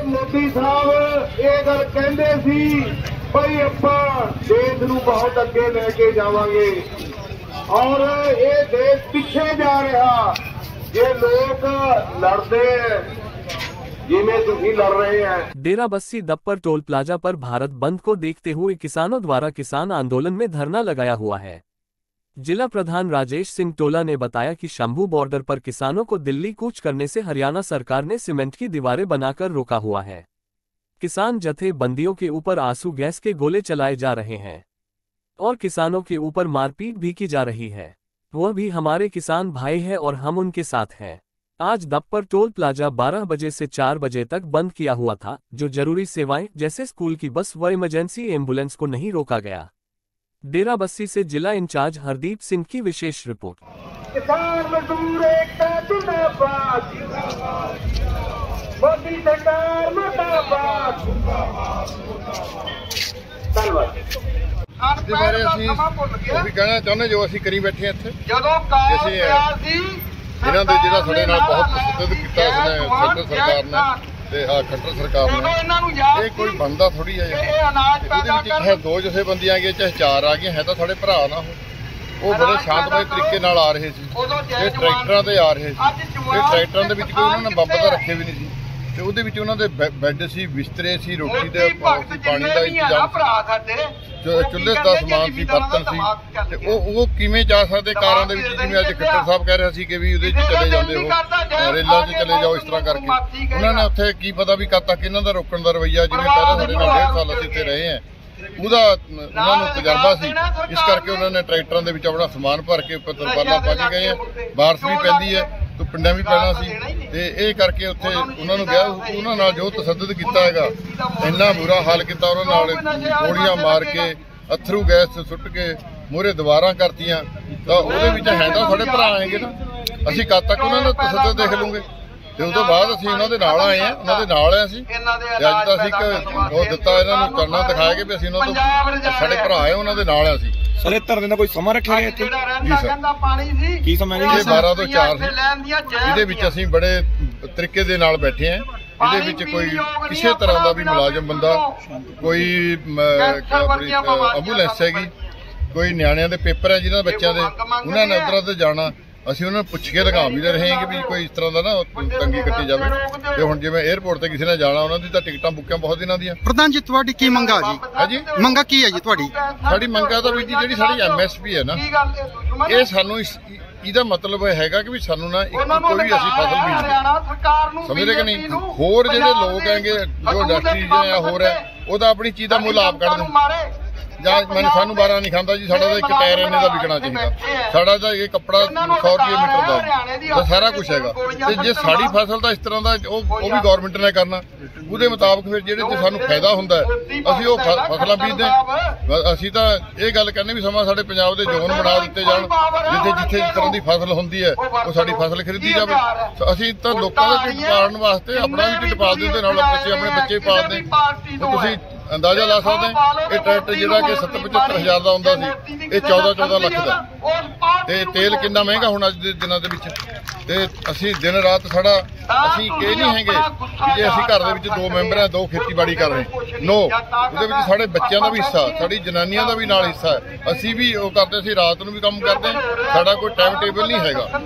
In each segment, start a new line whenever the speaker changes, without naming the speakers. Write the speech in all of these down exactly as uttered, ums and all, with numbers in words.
मोदी साहब ये गल कहंदे सी भाई आपां देश नूं बहुत अगे लेके जावांगे और ये देश पिछे जा रहा जे लोग लड़दे जिवें तुसीं लड़ रहे हैं।
डेरा बस्सी दप्पर टोल प्लाजा पर भारत बंद को देखते हुए किसानों द्वारा किसान आंदोलन में धरना लगाया हुआ है। जिला प्रधान राजेश सिंह टोला ने बताया कि शंभू बॉर्डर पर किसानों को दिल्ली कूच करने से हरियाणा सरकार ने सीमेंट की दीवारें बनाकर रोका हुआ है। किसान जथेबंदियों के ऊपर आंसू गैस के गोले चलाए जा रहे हैं और किसानों के ऊपर मारपीट भी की जा रही है। वह भी हमारे किसान भाई है और हम उनके साथ हैं। आज दप्पर टोल प्लाजा बारह बजे से चार बजे तक बंद किया हुआ था, जो जरूरी सेवाएं जैसे स्कूल की बस व इमरजेंसी एम्बुलेंस को नहीं रोका गया। डेरा बस्सी से जिला इंचार्ज हरदीप सिंह की विशेष रिपोर्ट।
किसान मजदूर एकता जिंदाबाद, मोदी सरकार मुर्दाबाद।
इसके बारे ਅਸੀਂ ਅਸੀਂ ਕਹਿਣਾ ਚਾਹੁੰਦੇ ਜੋ ਅਸੀਂ ਕਰੀ ਬੈਠੇ ਹਾਂ ਇੱਥੇ
ਜਦੋਂ ਕਾਲ ਪਿਆ ਸੀ
ਇਹਨਾਂ ਦੇ ਜਿਹੜਾ ਸਾਡੇ ਨਾਲ ਬਹੁਤ ਤਸ਼ੱਦਦ ਕੀਤਾ ਉਸਨੇ ਸੈਂਟਰ ਸਰਕਾਰ ਨੇ ਤੇ ਹਾਂ ਖੱਟਰ ਸਰਕਾਰ ਨੇ ਇਹ ਕੋਈ ਬੰਦਾ ਥੋੜੀ ਹੈ ਇਹਦੇ ਵਿੱਚ ਹੈ ਦੋ ਜਥੇਬੰਦੀਆਂ ਗਏ ਚਾਹੇ ਚਾਰ ਆ ਗਏ ਹੈ ਤਾਂ ਸਾਡੇ ਭਰਾ ਨਾ ਉਹ ਬੜੇ ਸ਼ਾਂਤਮਈ ਤਰੀਕੇ ਨਾਲ ਆ ਰਹੇ ਸੀ ਇਹ ਟਰੈਕਟਰਾਂ ਤੇ ਆ ਰਹੇ ਸੀ ਇਹ ਟਰੈਕਟਰਾਂ ਦੇ ਵਿੱਚ ਕੋਈ ਉਹਨਾਂ ਨੇ ਬੰਬ ਤਾਂ ਰੱਖੇ ਵੀ ਨਹੀਂ ਸੀ ਤੇ ਉਹਦੇ ਵਿੱਚ ਉਹਨਾਂ ਦੇ ਬੈੱਡ ਸੀ ਬਿਸਤਰੇ ਸੀ ਰੋਟੀ ਦੇ ਪਾਣੀ ਦਾ ਇੰਤਜ਼ਾਮ ਚੁੱਲ੍ਹੇ ਦਾ ਸਮਾਨ ਸੀ ਬਰਤਨ ਸੀ ਤੇ ਉਹ ਉਹ ਕਿਵੇਂ ਜਾ ਸਕਦੇ ਕਾਰਾਂ ਦੇ ਵਿੱਚ ਜਿਵੇਂ ਅੱਜ ਖੱਟਰ ਸਾਹਿਬ ਕਹਿ ਰਿਹਾ ਸੀ ਕਿ ਵੀ ਉਹਦੇ 'ਚ ਚਲੇ ਜਾਂਦੇ ਹੋ ਰੇਲਾਂ 'ਚ ਚਲੇ ਜਾਓ ਇਸ ਤਰ੍ਹਾਂ ਕਰਕੇ ਉਹਨਾਂ ਨੇ ਉੱਥੇ ਕੀ ਪਤਾ ਵੀ ਕਦ ਤੱਕ ਇਹਨਾਂ ਦਾ ਰੋਕਣ ਦਾ ਰਵੱਈਆ ਜਿਵੇਂ ਪਹਿਲਾਂ ਸਾਡੇ ਨਾਲ ਡੇਢ ਸਾਲ ਅਸੀਂ ਇੱਥੇ ਰਹੇ ਹਾਂ ਉਹਦਾ ਉਹਨਾਂ ਨੂੰ ਤਜਰਬਾ ਸੀ ਇਸ ਕਰਕੇ ਉਹਨਾਂ ਨੇ ਟਰੈਕਟਰਾਂ ਦੇ ਵਿੱਚ ਆਪਣਾ ਸਮਾਨ ਭਰ ਕੇ ਉੱਪਰ ਤਰਪਾਲਾਂ ਪਾ ਕੇ ਗਏ ਆ ਬਾਰਿਸ਼ ਵੀ ਪੈਂਦੀ ਹੈ तो पिंडां भी पैना सी ते इह करके उत्थे उन्हां नूं गया उन्हां नाल जो तसद्दुद कीता हैगा इन्ना बुरा हाल कीता उन्हां नाल गोलियां मार के अथरू गैस सुੱਟ के मूहरे दीवारां करतियां तां उहदे विच है तां साडे भरा आएंगे ना असीं कद तक उन्हां दा तसद्दुद देख लूंगे ਤੇ ਉਸ ਤੋਂ ਬਾਅਦ ਅਸੀਂ ਉਹਨਾਂ ਦੇ ਨਾਲ ਆਏ ਆ ਉਹਨਾਂ ਦੇ ਨਾਲ ਆ ਅਸੀਂ ਤੇ ਅੱਜ ਤਾਂ ਅਸੀਂ ਇੱਕ ਉਹ ਦਿੱਤਾ ਇਹਨਾਂ ਨੂੰ ਕਰਨਾ ਦਿਖਾਇਆ ਕਿ ਵੀ ਅਸੀਂ ਉਹਨਾਂ ਤੋਂ ਸਾਡੇ ਭਰਾ ਆ ਉਹਨਾਂ ਦੇ ਨਾਲ ਆ ਅਸੀਂ
ਸਰ ਇਹ ਧਰਨੇ ਦਾ ਕੋਈ ਸਮਾਂ ਰੱਖਿਆ ਗਿਆ ਇੱਥੇ
ਜੀ ਸਰ
ਕੀ ਸਮਾਂ ਜੀ
ਇਹ ਬਾਰਾਂ ਤੋਂ ਚਾਰ ਸੀ ਇਹਦੇ ਵਿੱਚ ਅਸੀਂ ਬੜੇ ਤਰੀਕੇ ਦੇ ਨਾਲ ਬੈਠੇ ਆ ਇਹਦੇ ਵਿੱਚ ਕੋਈ ਕਿਸੇ ਤਰ੍ਹਾਂ ਦਾ ਵੀ ਮੁਲਾਜ਼ਮ ਬੰਦਾ ਕੋਈ ਐਂਬੂਲੈਂਸ ਹੈਗੀ ਕੋਈ ਨਿਆਣਿਆਂ ਦੇ ਪੇਪਰ ਹੈ ਜਿਹਨਾਂ ਬੱਚਿਆਂ ਦੇ ਉਹਨਾਂ ਨੇ ਉੱਧਰ ਉੱਧਰ ਜਾਣਾ ਅਸੀਂ ਉਹਨਾਂ ਨੂੰ ਪੁੱਛ ਕੇ ਲਗਾ ਵੀ ਰਹੇ ਹਾਂ ਕਿ ਵੀ ਕੋਈ ਇਸ ਤਰ੍ਹਾਂ ਦਾ ਨਾ ਤੰਗੀ ਕੱਟੀ ਜਾਵੇ ਤੇ ਹੁਣ ਜਿਵੇਂ 에ਅਰਪੋਰਟ ਤੇ ਕਿਸੇ ਨੇ ਜਾਣਾ ਉਹਨਾਂ ਦੀ ਤਾਂ ਟਿਕਟਾਂ ਬੁੱਕਾਂ ਬਹੁਤ ਦਿਨਾਂ ਦੀਆਂ।
ਪ੍ਰਧਾਨ ਜੀ ਤੁਹਾਡੀ ਕੀ ਮੰਗਾ ਜੀ?
ਹਾਂਜੀ
ਮੰਗਾ ਕੀ ਹੈ ਜੀ ਤੁਹਾਡੀ?
ਸਾਡੀ ਮੰਗਾ ਤਾਂ ਵੀ ਜੀ ਜਿਹੜੀ ਸਾਡੀ ਐਮਐਸਪੀ ਹੈ ਨਾ ਇਹ ਸਾਨੂੰ ਇਹਦਾ ਮਤਲਬ ਹੈਗਾ ਕਿ ਵੀ ਸਾਨੂੰ ਨਾ ਇੱਕ ਕੋਈ ਵੀ ਅਸੀਂ ਫਸਲ ਬੀਜਦੇ ਸਮਝਦੇ ਕਿ ਨਹੀਂ ਹੋਰ ਜਿਹੜੇ ਲੋਕ ਹੈਗੇ ਜੋ ਇੰਡਸਟਰੀ ਜਾਂ ਹੋਰ ਹੈ ਉਹਦਾ ਆਪਣੀ ਚੀਜ਼ ਦਾ ਮੁੱਲ ਆਪ ਕੱਢਦੇ ਜਾਂ ਮੈਨੂੰ ਸਾਨੂੰ ਬਾਰਾਂ ਨਹੀਂ ਖਾਂਦਾ ਜੀ ਸਾਡਾ ਤਾਂ ਇੱਕ ਟਾਇਰ ਇੰਨੇ ਦਾ ਵਿਕਣਾ ਚਾਹੀਦਾ ਸਾਡਾ ਤਾਂ ਇਹ ਕੱਪੜਾ ਸੌ ਰੁਪਏ ਮੀਟਰ ਦਾ ਤਾਂ ਸਾਰਾ ਕੁਝ ਹੈਗਾ ਤੇ ਜੇ ਸਾਡੀ ਫਸਲ ਤਾਂ ਇਸ ਤਰ੍ਹਾਂ ਦਾ ਉਹ ਉਹ ਵੀ ਗਵਰਨਮੈਂਟ ਨੇ ਕਰਨਾ ਉਹਦੇ ਮੁਤਾਬਕ ਫਿਰ ਜਿਹੜੇ ਤੇ ਸਾਨੂੰ ਫਾਇਦਾ ਹੁੰਦਾ ਅਸੀਂ ਉਹ ਫਸਲਾਂ ਬੀਜਦੇ ਅਸੀਂ ਤਾਂ ਇਹ ਗੱਲ ਕਹਿੰਦੇ ਵੀ ਸਮਾਂ ਸਾਡੇ ਪੰਜਾਬ ਦੇ ਜ਼ੋਨ ਬਣਾ ਦਿੱਤੇ ਜਾਣ ਜਿੱਥੇ ਜਿੱਥੇ ਇਸ ਤਰ੍ਹਾਂ ਦੀ ਫਸਲ ਹੁੰਦੀ ਹੈ ਉਹ ਸਾਡੀ ਫਸਲ ਖਰੀਦੀ ਜਾਵੇ ਅਸੀਂ ਤਾਂ ਲੋਕਾਂ ਦਾ ਢਿੱਡ ਪਾਲਣ ਵਾਸਤੇ ਆਪਣਾ ਵੀ ਢਿੱਡ ਪਾਲ ਦਿੰਦੇ ਨਾਲ ਬੱਚੇ ਆਪਣੇ ਬੱਚੇ ਪਾਲਦੇ ਤੁਸੀਂ ਅੰਦਾਜ਼ਾ ਲਾ ਸਕਦੇ ਇਹ ਟਰੈਕਟਰ ਜਿਹੜਾ ਕਿ ਸੱਤਰ ਪਝੱਤਰ ਹਜ਼ਾਰ ਦਾ ਹੁੰਦਾ ਸੀ ਇਹ ਚੌਦਾਂ ਚੌਦਾਂ ਲੱਖ ਦਾ ਤੇ ਤੇਲ ਕਿੰਨਾ ਮਹਿੰਗਾ ਹੁਣ ਅੱਜ ਦੇ ਦਿਨਾਂ ਦੇ ਵਿੱਚ ਤੇ ਅਸੀਂ ਦਿਨ ਰਾਤ ਸਾਡਾ ਅਸੀਂ ਇਹ ਨਹੀਂ ਹੈਗੇ ਕਿ ਜੇ ਅਸੀਂ ਘਰ ਦੇ ਵਿੱਚ ਦੋ ਮੈਂਬਰ ਆ ਦੋ ਖੇਤੀਬਾੜੀ ਕਰ ਰਹੇ ਨੋ ਉਹਦੇ ਵਿੱਚ ਸਾਡੇ ਬੱਚਿਆਂ ਦਾ ਵੀ ਹਿੱਸਾ ਸਾਡੀ ਜਨਾਨੀਆਂ ਦਾ ਵੀ ਨਾਲ ਹਿੱਸਾ ਹੈ ਅਸੀਂ ਵੀ ਉਹ ਕਰਦੇ ਅਸੀਂ ਰਾਤ ਨੂੰ ਵੀ ਕੰਮ ਕਰਦੇ ਸਾਡਾ ਕੋਈ ਟਾਈਮ ਟੇਬਲ ਨਹੀਂ ਹੈਗਾ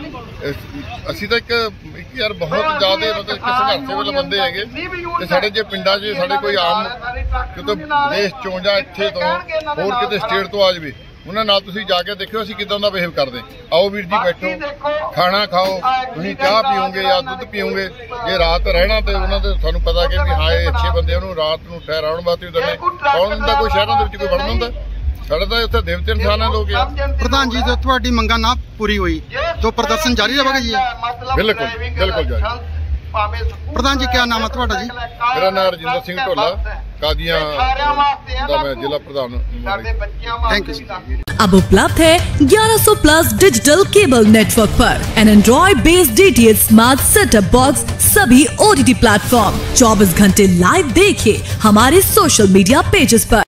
ਅਸੀਂ ਤਾਂ ਇੱਕ ਯਾਰ ਬਹੁਤ ਜ਼ਿਆਦਾ ਮਤਲਬ ਕਿ ਸੰਘਰਸ਼ ਵਾਲੇ ਬੰਦੇ ਹੈਗੇ ਤੇ ਸਾਡੇ ਜੇ ਪਿੰਡਾਂ 'ਚ ਸਾਡੇ ਕੋਈ ਆਮ ਕਿਤੋਂ ਦੇਸ਼ ਚੋਂ ਜਾਂ ਇੱਥੇ ਤੋਂ ਹੋਰ ਕਿਤੇ ਸਟੇਟ ਤੋਂ ਆ ਜਾਵੇ ਉਹਨਾਂ ਨਾਲ ਤੁਸੀਂ ਜਾ ਕੇ ਦੇਖਿਓ ਅਸੀਂ ਕਿੱਦਾਂ ਦਾ ਬਿਹੇਵ ਕਰਦੇ ਆਓ ਵੀਰ ਜੀ ਬੈਠੋ ਖਾਣਾ ਖਾਓ ਤੁਸੀਂ ਚਾਹ ਪੀਓਗੇ ਜਾਂ ਦੁੱਧ ਪੀਓਗੇ ਜੇ ਰਾਤ ਰਹਿਣਾ ਤੇ ਉਹਨਾਂ ਦੇ ਤੁਹਾਨੂੰ ਪਤਾ ਕਿ ਵੀ ਹਾਂ ਇਹ ਅੱਛੇ ਬੰਦੇ ਉਹਨੂੰ ਰਾਤ ਨੂੰ ਠਹਿਰਾਉਣ ਵਾਸਤੇ ਦਿੰਦੇ ਕੌਣ ਹੁੰਦਾ ਕੋਈ ਸ਼ਹਿਰਾਂ ਦੇ ਵਿੱਚ ਕੋਈ ਵੜਨ ਹੁੰਦਾ ਸਾਡੇ ਤਾਂ ਉੱਥੇ ਦੇਵਤੇ ਇਨਸਾਨ ਹੈ ਲੋਕ
ਪ੍ਰਧਾਨ ਜੀ ਜੇ ਤੁਹਾਡੀ ਮੰਗਾਂ ਨਾ ਪੂਰੀ ਹੋਈ ਤਾਂ ਪ੍ਰਦਰਸ਼ਨ ਜਾਰੀ ਰਹੇਗਾ ਜੀ?
ਬਿਲਕੁਲ ਬਿਲਕੁਲ ਜਾਰੀ।
प्रधान जी क्या नाम है ਤੁਹਾਡਾ जी?
मेरा नाम रजिंदर सिंह ढोला कादियां दा मैं जिला प्रधान।
Thank you.
अब उपलब्ध है ग्यारह सौ प्लस डिजिटल केबल नेटवर्क पर an Android based D T H smart setup box सभी ओ टी टी प्लेटफॉर्म चौबीस घंटे लाइव देखिए हमारे सोशल मीडिया पेजेस पर।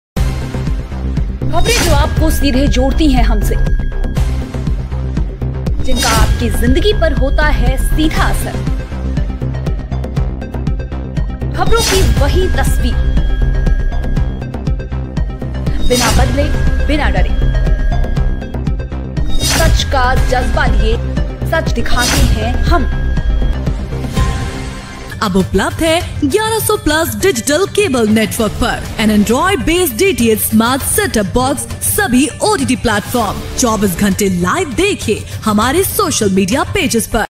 खबरें जो आपको सीधे जोड़ती हैं हमसे, जिनका आपकी जिंदगी पर होता है सीधा असर, खबरों की वही तस्वीर, बिना बदले बिना डरे, सच का जज्बा लिए सच दिखाते हैं हम।
अब उपलब्ध है ग्यारह सौ प्लस डिजिटल केबल नेटवर्क पर an Android based DTH smart setup box सभी ओटीटी प्लेटफॉर्म। चौबीस घंटे लाइव देखिए हमारे सोशल मीडिया पेजेस पर।